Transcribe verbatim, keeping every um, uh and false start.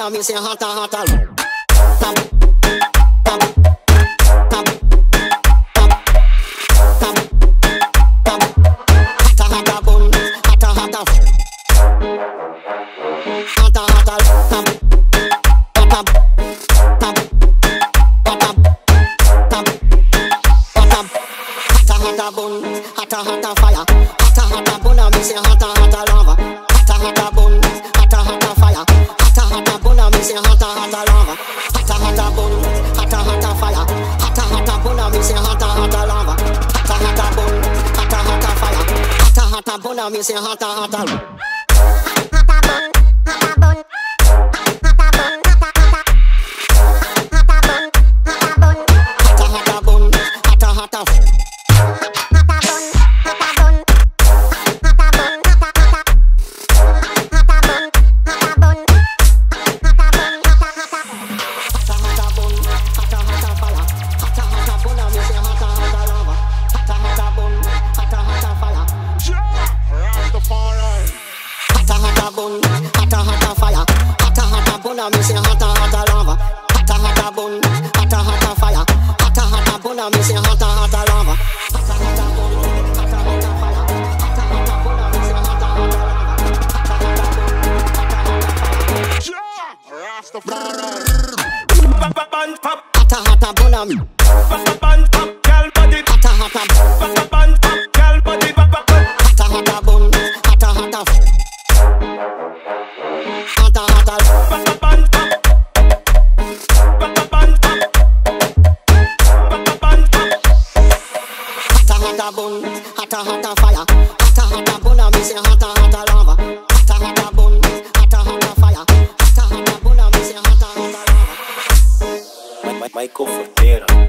bun, me say hotta, hotta. Tap, tap, tap, tap, tap, tap. Hotta, hotta bun, hotta, hotta. Hotta, hotta, tap, tap, tap, tap, tap, tap. Hotta, hotta bun, hotta, hotta fire. Hotta, hotta bun, me say hotta, hotta lava. Hotta, hotta bun, hotta, hotta fire. Hotta, hotta bun, me say hotta, hotta lava. Hotta, hotta bun, hotta, hotta fire. Hotta, hotta bun, me say hotta, hotta lava. Hotta, hotta bun, hotta, hotta fire. Hotta, hotta bun, me say hotta, hotta lava. Me say hotta, hotta lava. Hotta, hotta bun, hotta, hotta fire. Hotta, hotta bun, me say hotta, hotta lava. Hotta, hotta bun, hotta, hotta fire. Hotta, hotta bun, me say hotta, hotta lava. Hotta, hotta bun, hotta, hotta fire. Rastafari. Hotta, hotta bun, girl body. Hotta, hotta bun, girl body. Hotta, hotta bun, hotta, hotta. Hotta, hotta. Hotta bun, hotta hotta fire. Hotta hotta bun, me say hotta hotta lava. Hotta hotta bun, hotta hotta fire. Hotta hotta bun, me say hotta hotta lava. Michael Fortera.